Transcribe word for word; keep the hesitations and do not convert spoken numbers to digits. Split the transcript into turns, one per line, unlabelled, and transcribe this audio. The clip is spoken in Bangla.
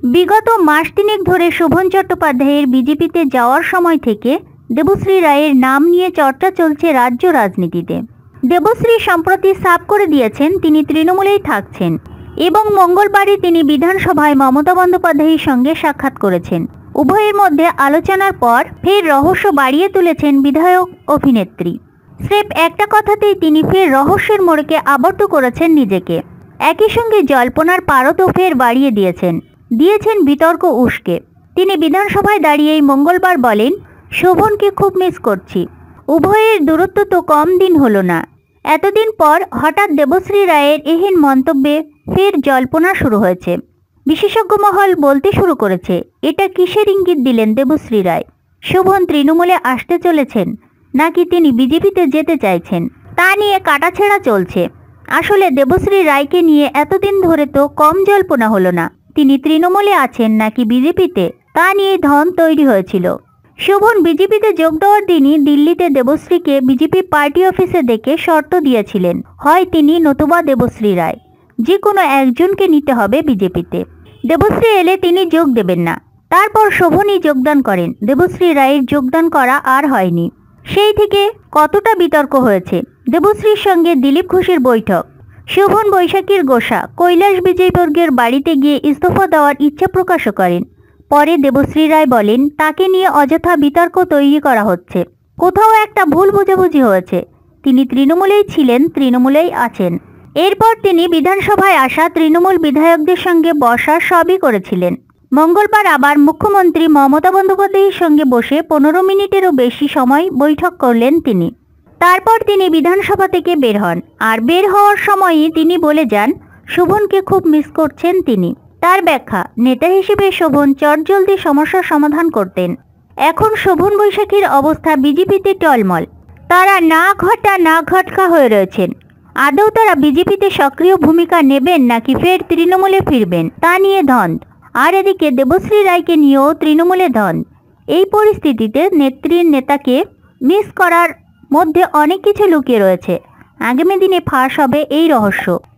বিগত মাস তিনেক ধরে শোভন চট্টোপাধ্যায়ের বিজেপিতে যাওয়ার সময় থেকে দেবশ্রী রায়ের নাম নিয়ে চর্চা চলছে রাজ্য রাজনীতিতে। দেবশ্রী সম্প্রতি সাফ করে দিয়েছেন তিনি তৃণমূলেই থাকছেন এবং মঙ্গলবারই তিনি বিধানসভায় মমতা বন্দ্যোপাধ্যায়ের সঙ্গে সাক্ষাৎ করেছেন। উভয়ের মধ্যে আলোচনার পর ফের রহস্য বাড়িয়ে তুলেছেন বিধায়ক অভিনেত্রী। স্রেফ একটা কথাতেই তিনি ফের রহস্যের মোড়কে আবদ্ধ করেছেন নিজেকে। একই সঙ্গে জল্পনার পারতও ফের বাড়িয়ে দিয়েছেন দিয়েছেন বিতর্ক উস্কে। তিনি বিধানসভায় দাঁড়িয়েই মঙ্গলবার বলেন, শোভনকে খুব মিস করছি। উভয়ের দূরত্ব তো কম দিন হলো না। এতদিন পর হঠাৎ দেবশ্রী রায়ের এহেন মন্তব্যে ফের জল্পনা শুরু হয়েছে। বিশেষজ্ঞ মহল বলতে শুরু করেছে, এটা কিসের ইঙ্গিত দিলেন দেবশ্রী রায়? শোভন তৃণমূলে আসতে চলেছেন নাকি তিনি বিজেপিতে যেতে চাইছেন তা নিয়ে কাটাছেঁড়া চলছে। আসলে দেবশ্রী রায়কে নিয়ে এতদিন ধরে তো কম জল্পনা হলো না। তিনি তৃণমূলে আছেন নাকি বিজেপিতে তা নিয়ে ধন তৈরি হয়েছিল। শোভন বিজেপিতে যোগ দেওয়ার দিনই দিল্লিতে দেবশ্রীকে বিজেপি পার্টি অফিসে ডেকে শর্ত দিয়েছিলেন, হয় তিনি নতুবা দেবশ্রী রায়, যে কোনো একজনকে নিতে হবে বিজেপিতে। দেবশ্রী এলে তিনি যোগ দেবেন না। তারপর শোভনই যোগদান করেন। দেবশ্রী রায়ের যোগদান করা আর হয়নি। সেই থেকে কতটা বিতর্ক হয়েছে। দেবশ্রীর সঙ্গে দিলীপ ঘোষের বৈঠক, শোভন বৈশাখীর গোসা, কৈলাস বিজয়বর্গের বাড়িতে গিয়ে ইস্তফা দেওয়ার ইচ্ছা প্রকাশও করেন। পরে দেবশ্রী রায় বলেন, তাকে নিয়ে অযথা বিতর্ক তৈরি করা হচ্ছে। কোথাও একটা ভুল বোঝাবুঝি হয়েছে। তিনি তৃণমূলেই ছিলেন, তৃণমূলেই আছেন। এরপর তিনি বিধানসভায় আসা তৃণমূল বিধায়কদের সঙ্গে বসার সবই করেছিলেন। মঙ্গলবার আবার মুখ্যমন্ত্রী মমতা বন্দ্যোপাধ্যায়ের সঙ্গে বসে পনেরো মিনিটেরও বেশি সময় বৈঠক করলেন তিনি। তারপর তিনি বিধানসভা থেকে বের হন। আর বের হওয়ার সময়ই তিনি বলে যান, শোভনকে খুব মিস করছেন তিনি। তার ব্যাখ্যা, নেতা হিসেবে শোভন চটজলদি সমস্যার সমাধান করতেন। এখন শোভন বৈশাখীর অবস্থা বিজেপিতে টলমল। তারা না ঘটা না ঘটকা হয়ে রয়েছেন। আদৌ তারা বিজেপিতে সক্রিয় ভূমিকা নেবেন নাকি ফের তৃণমূলে ফিরবেন তা নিয়ে দ্বন্দ্ব। আর এদিকে দেবশ্রী রায়কে নিয়েও তৃণমূলে দ্বন্দ্ব। এই পরিস্থিতিতে নেত্রীর নেতাকে মিস করার মধ্যে অনেক কিছু লুকিয়ে রয়েছে। আগামী দিনে ফাঁস হবে এই রহস্য।